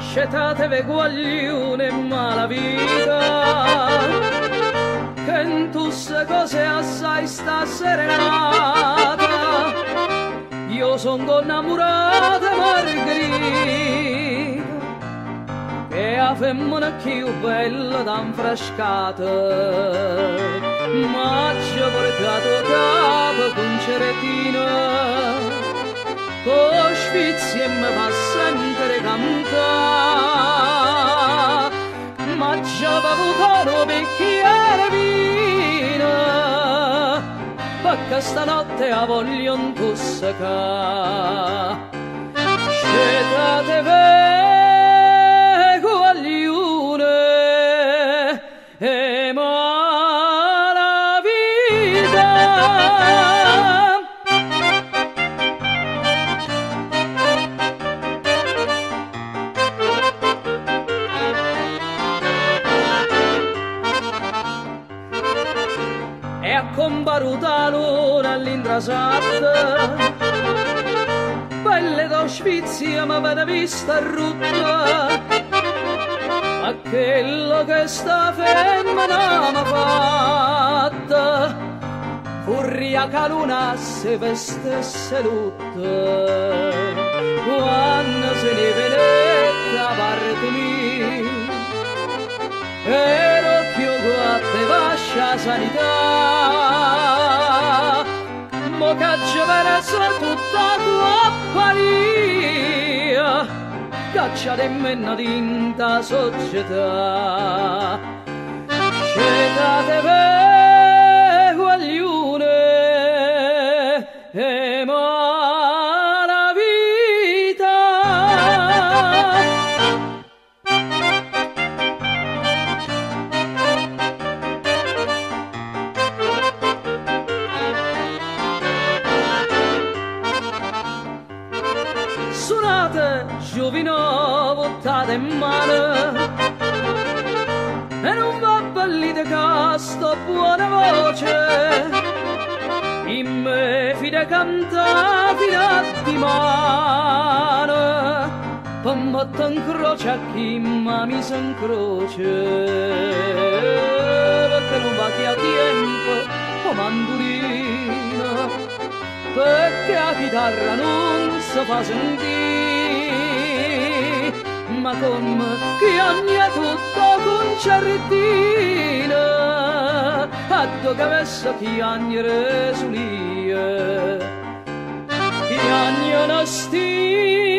Scetate guaglione mala vita, che in tutte cose assai sta serenata. Io sono innamorata Margherita, che è la femmina più bella d'infrascata. Ma ci ho portato capo con ceretina, con sfizi e mi fa sempre cantare. Ma ci ho bevuto un bicchiere vino, perché stanotte la voglio intossicare. Scetate guaglione e mala vita. E a combaruta l'una all'indrasatta, belle da Svezia ma vede vista rutta, a quello che sta femmina m'ha fatta, furia che luna se vestesse tutta, quando se ne venette a parte mia, ero più guatte vascia sanità. Mo che ci veresse tutta guapparia, caccia di menna tinta società. Scetate guaglione e mala vita. Suonate giovino, buttate in mano, e non va ballite casto buona voce, in me fide canta fino di mano, per mettere in croce a chi mi s'incroce, perché non va che a tempo o mandolina, perché la chitarra non si fa sentire, ma come chiagna tutto concertina, a dove avesse chiagnere sulie, chiagna una stia.